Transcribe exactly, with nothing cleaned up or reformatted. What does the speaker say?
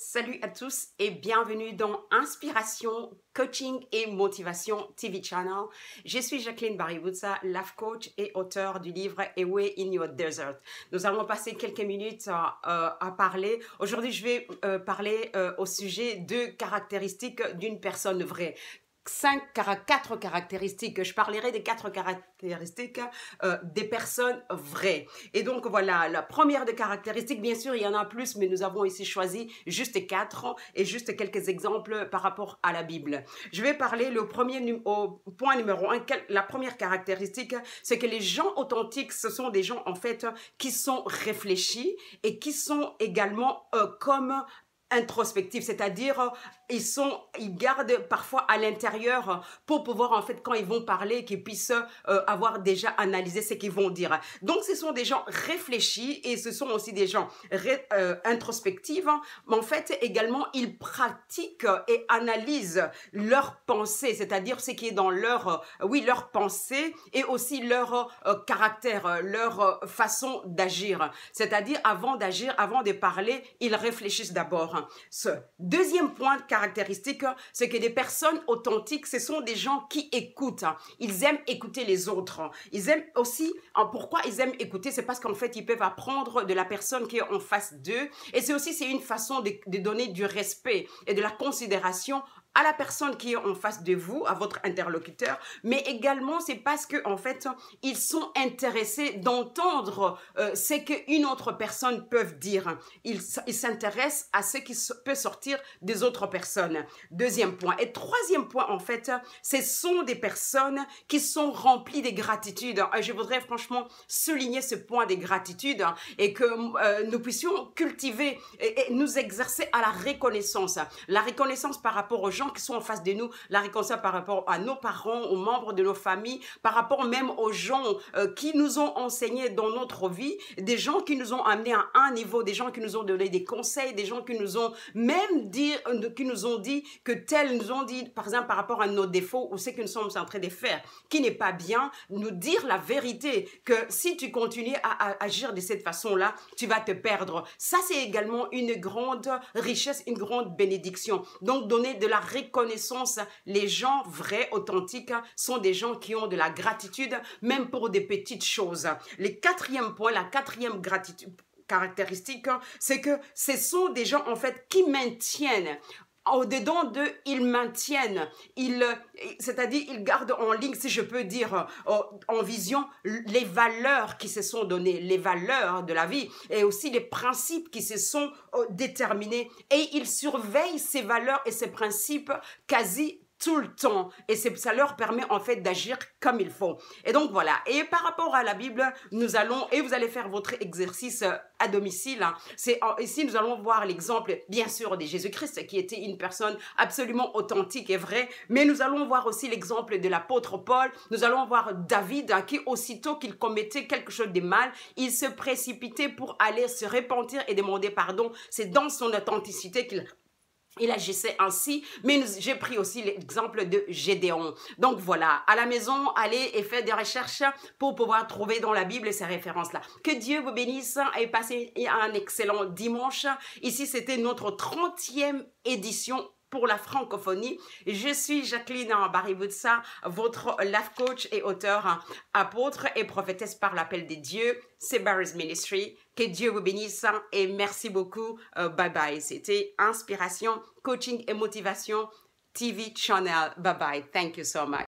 Salut à tous et bienvenue dans Inspiration, Coaching et Motivation T V Channel. Je suis Jacqueline Baributsa, life coach et auteure du livre Away in Your Desert. Nous allons passer quelques minutes à, à parler. Aujourd'hui, je vais euh, parler euh, au sujet de caractéristiques d'une personne vraie. Cinq, quatre caractéristiques. Je parlerai des quatre caractéristiques euh, des personnes vraies. Et donc voilà, la première des caractéristiques, bien sûr, il y en a plus, mais nous avons ici choisi juste quatre et juste quelques exemples par rapport à la Bible. Je vais parler le premier au point numéro un. La première caractéristique, c'est que les gens authentiques, ce sont des gens en fait qui sont réfléchis et qui sont également euh, comme introspectifs, c'est-à-dire ils sont, ils gardent parfois à l'intérieur pour pouvoir en fait quand ils vont parler qu'ils puissent euh, avoir déjà analysé ce qu'ils vont dire. Donc ce sont des gens réfléchis et ce sont aussi des gens ré, euh, introspectifs, mais en fait également ils pratiquent et analysent leurs pensées, c'est-à-dire ce qui est dans leur, euh, oui leur pensée et aussi leur euh, caractère, leur euh, façon d'agir. C'est-à-dire avant d'agir, avant de parler, ils réfléchissent d'abord. Ce deuxième point caractéristique, c'est que des personnes authentiques, ce sont des gens qui écoutent. Ils aiment écouter les autres. Ils aiment aussi, pourquoi ils aiment écouter, c'est parce qu'en fait, ils peuvent apprendre de la personne qui est en face d'eux. Et c'est aussi, c'est une façon de, de donner du respect et de la considération à la personne qui est en face de vous, à votre interlocuteur, mais également c'est parce que en fait ils sont intéressés d'entendre euh, ce qu'une autre personne peut dire. Ils ils s'intéressent à ce qui peut sortir des autres personnes. Deuxième point. Et troisième point en fait, ce sont des personnes qui sont remplies de gratitude. Et je voudrais franchement souligner ce point de gratitude et que euh, nous puissions cultiver et, et nous exercer à la reconnaissance. La reconnaissance par rapport aux gens qui sont en face de nous, la reconnaissance par rapport à nos parents, aux membres de nos familles, par rapport même aux gens euh, qui nous ont enseigné dans notre vie, des gens qui nous ont amenés à un niveau, des gens qui nous ont donné des conseils, des gens qui nous ont même dit, euh, qui nous ont dit que tels nous ont dit, par exemple, par rapport à nos défauts ou ce que nous sommes en train de faire, qui n'est pas bien, nous dire la vérité, que si tu continues à, à agir de cette façon-là, tu vas te perdre. Ça, c'est également une grande richesse, une grande bénédiction. Donc, donner de la reconnaissance. Les gens vrais, authentiques, sont des gens qui ont de la gratitude, même pour des petites choses. Le quatrième point, la quatrième gratitude, caractéristique, c'est que ce sont des gens, en fait, qui maintiennent au-dedans d'eux, ils maintiennent, ils, c'est-à-dire ils gardent en ligne, si je peux dire, en vision, les valeurs qui se sont données, les valeurs de la vie et aussi les principes qui se sont déterminés. Et ils surveillent ces valeurs et ces principes quasi tout le temps et ça leur permet en fait d'agir comme il faut. Et donc voilà, et par rapport à la Bible, nous allons, et vous allez faire votre exercice à domicile, c'est ici nous allons voir l'exemple bien sûr de Jésus-Christ qui était une personne absolument authentique et vraie, mais nous allons voir aussi l'exemple de l'apôtre Paul, nous allons voir David qui aussitôt qu'il commettait quelque chose de mal, il se précipitait pour aller se repentir et demander pardon. C'est dans son authenticité qu'il Il agissait ainsi, mais j'ai pris aussi l'exemple de Gédéon. Donc voilà, à la maison, allez et faites des recherches pour pouvoir trouver dans la Bible ces références-là. Que Dieu vous bénisse et passez un excellent dimanche. Ici, c'était notre trentième édition pour la francophonie. Je suis Jacqueline Baributsa, votre life coach et auteur, apôtre et prophétesse par l'appel des dieux. C'est Barry's Ministry. Que Dieu vous bénisse et merci beaucoup. Uh, bye bye. C'était Inspiration, Coaching et Motivation T V Channel. Bye bye. Thank you so much.